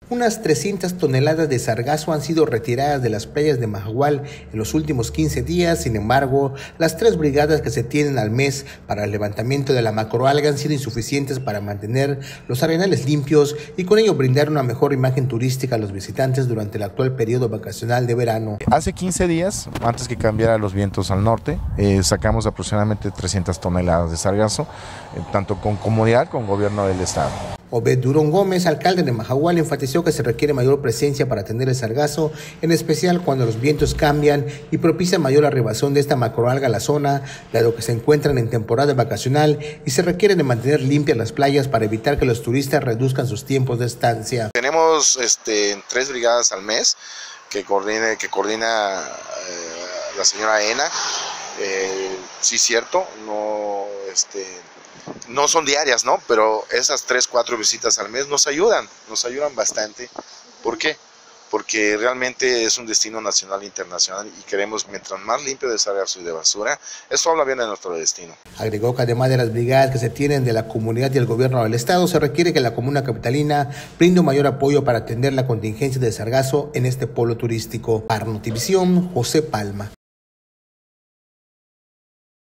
Unas 300 toneladas de sargazo han sido retiradas de las playas de Mahahual en los últimos 15 días. Sin embargo, las 3 brigadas que se tienen al mes para el levantamiento de la macroalga han sido insuficientes para mantener los arenales limpios y con ello brindar una mejor imagen turística a los visitantes durante el actual periodo vacacional de verano. Hace 15 días, antes que cambiara los vientos al norte, sacamos aproximadamente 300 toneladas de sargazo, tanto con comunidad como gobierno del estado. Obed Durón Gómez, alcalde de Mahahual, enfatizó que se requiere mayor presencia para atender el sargazo, en especial cuando los vientos cambian y propicia mayor arribación de esta macroalga a la zona, dado que se encuentran en temporada vacacional y se requiere de mantener limpias las playas para evitar que los turistas reduzcan sus tiempos de estancia. Tenemos 3 brigadas al mes que coordina la señora Ena. Sí, cierto, no son diarias, ¿no? Pero esas 3-4 visitas al mes nos ayudan bastante. ¿Por qué? Porque realmente es un destino nacional e internacional y queremos, mientras más limpio de sargazo y de basura, eso habla bien de nuestro destino. Agregó que además de las brigadas que se tienen de la comunidad y el gobierno del estado, se requiere que la comuna capitalina brinde un mayor apoyo para atender la contingencia de sargazo en este polo turístico. Para Notivisión, José Palma.